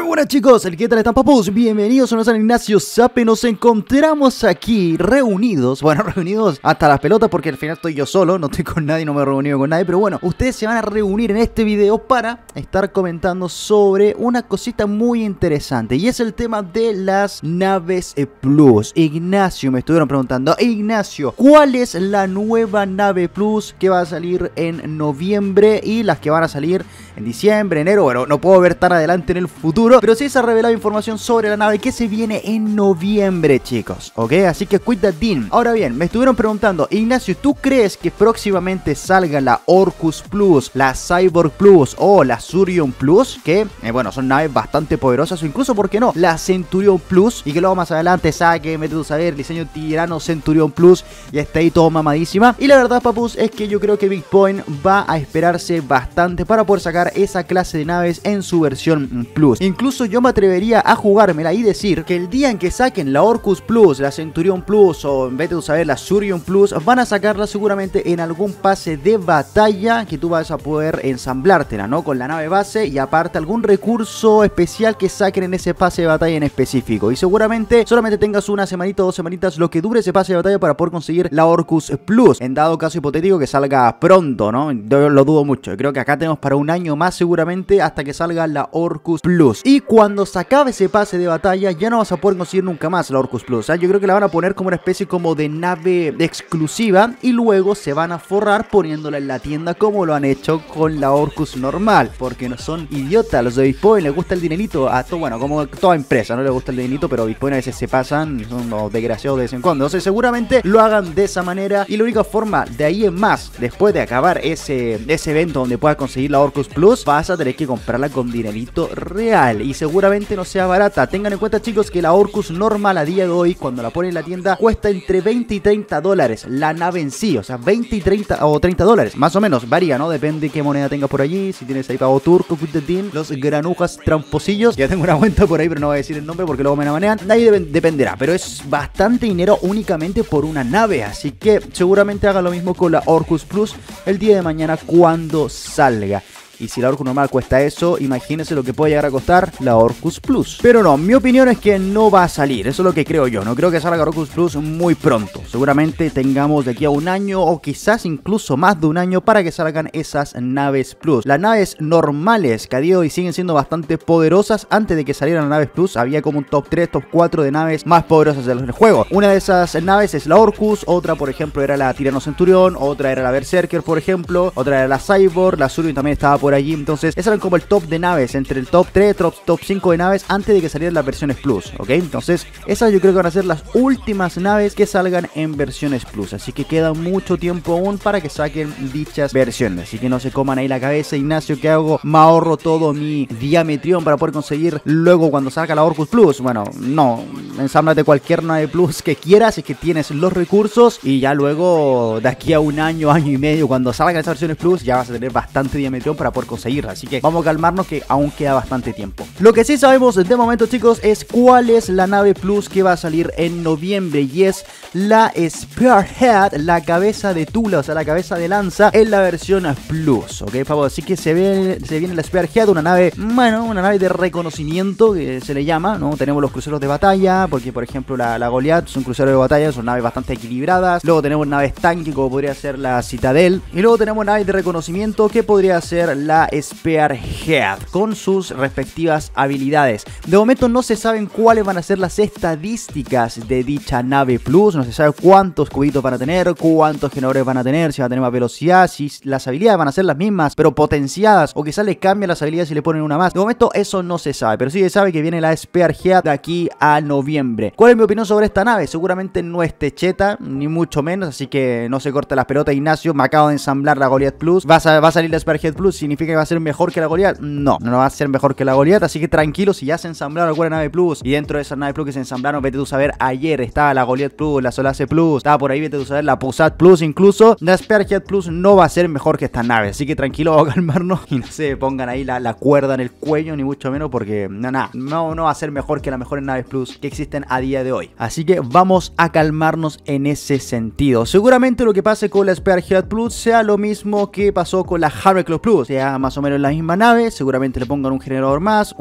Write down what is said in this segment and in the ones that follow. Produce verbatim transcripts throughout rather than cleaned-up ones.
buenas chicos, ¿qué tal están papus? Bienvenidos a San Ignacio Zape. Nos encontramos aquí reunidos, bueno reunidos hasta las pelotas porque al final estoy yo solo, no estoy con nadie, no me he reunido con nadie. Pero bueno, ustedes se van a reunir en este video para estar comentando sobre una cosita muy interesante, y es el tema de las naves Plus. Ignacio, me estuvieron preguntando, Ignacio, ¿cuál es la nueva nave Plus que va a salir en noviembre y las que van a salir en diciembre, enero? Bueno, no puedo ver tan adelante en el futuro, pero sí se ha revelado información sobre la nave que se viene en noviembre, chicos, ¿ok? Así que cuidadín. Ahora bien, me estuvieron preguntando, Ignacio, ¿tú crees que próximamente salga la Orcus Plus, la Cyborg Plus o la Surion Plus? Que, eh, bueno, son naves bastante poderosas, o incluso, ¿por qué no?, la Centurion Plus, y que luego más adelante saque, mete tu saber, diseño Tirano Centurion Plus, y está ahí todo mamadísima. Y la verdad, papus, es que yo creo que Big Point va a esperarse bastante para poder sacar esa clase de naves en su versión Plus. Incluso yo me atrevería a jugármela y decir que el día en que saquen la Orcus Plus, la Centurion Plus o en vez de saber la Surion Plus, van a sacarla seguramente en algún pase de batalla que tú vas a poder ensamblártela, ¿no?, con la nave base, y aparte algún recurso especial que saquen en ese pase de batalla en específico. Y seguramente solamente tengas una semanita o dos semanitas lo que dure ese pase de batalla para poder conseguir la Orcus Plus, en dado caso hipotético que salga pronto, ¿no? Yo lo dudo mucho, creo que acá tenemos para un año más seguramente hasta que salga la Orcus Plus. Y cuando se acabe ese pase de batalla ya no vas a poder conseguir nunca más la Orcus Plus, ¿eh? Yo creo que la van a poner como una especie como de nave exclusiva y luego se van a forrar poniéndola en la tienda como lo han hecho con la Orcus normal, porque no son idiotas los de Big Point, les gusta el dinerito a todo, bueno, como toda empresa no les gusta el dinerito, pero Big Point a veces se pasan, son unos desgraciados de vez en cuando. Entonces seguramente lo hagan de esa manera, y la única forma de ahí en más, después de acabar ese, ese evento donde puedas conseguir la Orcus Plus, vas a tener que comprarla con dinerito real, y seguramente no sea barata. Tengan en cuenta, chicos, que la Orcus normal a día de hoy, cuando la ponen en la tienda, cuesta entre veinte y treinta dólares la nave en sí, o sea, veinte y treinta o treinta dólares, más o menos, varía, ¿no? Depende qué moneda tengas por allí, si tienes ahí pago turco, cuitetín, los granujas tramposillos, ya tengo una cuenta por ahí, pero no voy a decir el nombre porque luego me la manean, de ahí dep dependerá, pero es bastante dinero únicamente por una nave, así que seguramente haga lo mismo con la Orcus Plus el día de mañana cuando salga. Y si la Orcus normal cuesta eso, imagínense lo que puede llegar a costar la Orcus Plus. Pero no, mi opinión es que no va a salir, eso es lo que creo yo. No creo que salga la Orcus Plus muy pronto. Seguramente tengamos de aquí a un año o quizás incluso más de un año para que salgan esas naves Plus. Las naves normales que a día de hoy siguen siendo bastante poderosas. Antes de que salieran las naves Plus había como un top tres, top cuatro de naves más poderosas del juego. Una de esas naves es la Orcus, otra por ejemplo era la Tirano Centurion, otra era la Berserker por ejemplo, otra era la Cyborg, la Surion también estaba por allí. Entonces esas eran como el top de naves, entre el top tres, top, top cinco de naves antes de que salieran las versiones Plus, ¿ok? Entonces esas yo creo que van a ser las últimas naves que salgan en versiones Plus, así que queda mucho tiempo aún para que saquen dichas versiones, así que no se coman ahí la cabeza, Ignacio, que hago, me ahorro todo mi diametrión para poder conseguir luego cuando salga la Orcus Plus. Bueno, no, ensámblate cualquier nave Plus que quieras, es que tienes los recursos, y ya luego de aquí a un año, año y medio, cuando salgan esas versiones Plus, ya vas a tener bastante diametrión para poder conseguir. Así que vamos a calmarnos que aún queda bastante tiempo. Lo que sí sabemos de momento, chicos, es cuál es la nave Plus que va a salir en noviembre, y es la Spearhead, la cabeza de tula, o sea, la cabeza de lanza en la versión Plus, ok, por favor. Así que se, ve, se viene la Spearhead, una nave, bueno, una nave de reconocimiento que se le llama, ¿no? Tenemos los cruceros de batalla, porque por ejemplo la, la Goliath son cruceros de batalla, son naves bastante equilibradas. Luego tenemos naves tanque, como podría ser la Citadel, y luego tenemos naves de reconocimiento que podría ser la Spearhead con sus respectivas habilidades. De momento no se saben cuáles van a ser las estadísticas de dicha nave Plus, no se sabe cuántos cubitos van a tener, cuántos generadores van a tener, si va a tener más velocidad, si las habilidades van a ser las mismas pero potenciadas, o quizás le cambian las habilidades y le ponen una más. De momento eso no se sabe, pero sí se sabe que viene la Spearhead de aquí a noviembre. ¿Cuál es mi opinión sobre esta nave? Seguramente no es techeta, ni mucho menos, así que no se corte las pelotas, Ignacio, me acabo de ensamblar la Goliath Plus, va a, va a salir la Spearhead Plus, significa que va a ser mejor que la Goliath. No, no va a ser mejor que la Goliath, así que tranquilo, si ya se ensamblaron alguna nave Plus, y dentro de esas naves Plus que se ensamblaron, vete tú a saber, ayer estaba la Goliath Plus, la Solace Plus, estaba por ahí, vete tú a saber, la Pusat Plus, incluso la Spearhead Plus no va a ser mejor que estas naves, así que tranquilo, vamos a calmarnos y no se pongan ahí la, la cuerda en el cuello, ni mucho menos, porque no, no, no, no va a ser mejor que las mejores naves Plus que existen a día de hoy, así que vamos a calmarnos en ese sentido. Seguramente lo que pase con la Spearhead Plus sea lo mismo que pasó con la Hammerclaw Plus, sea más o menos la misma nave, seguramente le pongan un generador más,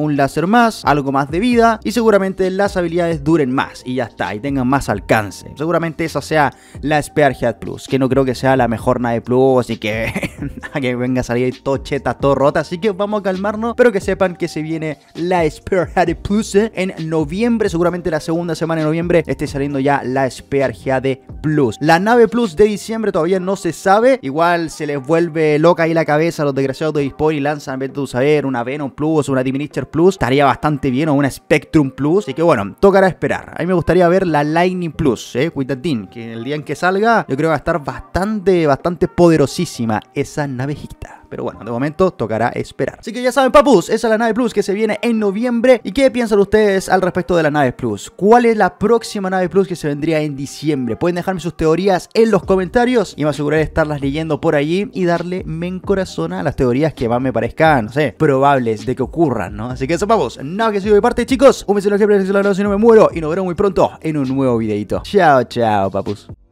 un láser más, algo más de vida y seguramente las habilidades duren más y ya está, y tengan más alcance. Seguramente esa sea la Spearhead Plus, que no creo que sea la mejor nave Plus y que, que venga a salir todo cheta, todo rota, así que vamos a calmarnos, pero que sepan que se viene la Spearhead Plus ¿eh? en noviembre, seguramente la segunda semana de noviembre esté saliendo ya la Spearhead Plus. La nave Plus de diciembre todavía no se sabe, igual se les vuelve loca ahí la cabeza a los desgraciados de Dispoy y lanzan, vete tú saber, una Venom Plus o una Diminisher Plus, estaría bastante bien, o una Spectrum Plus, así que bueno, tocará esperar. A mí me gustaría ver la Lightning Plus, eh, cuidadín, que el día en que salga yo creo que va a estar bastante, bastante poderosísima esa navejita. Pero bueno, de momento tocará esperar. Así que ya saben, papus, esa es la nave Plus que se viene en noviembre. ¿Y qué piensan ustedes al respecto de la nave Plus? ¿Cuál es la próxima nave Plus que se vendría en diciembre? Pueden dejarme sus teorías en los comentarios y me aseguraré de estarlas leyendo por allí y darle men corazón a las teorías que más me parezcan, no sé, probables de que ocurran, ¿no? Así que eso, papus, nada que sigo de parte, chicos. Un beso en el que si no me muero y nos veremos muy pronto en un nuevo videito. Chao, chao, papus.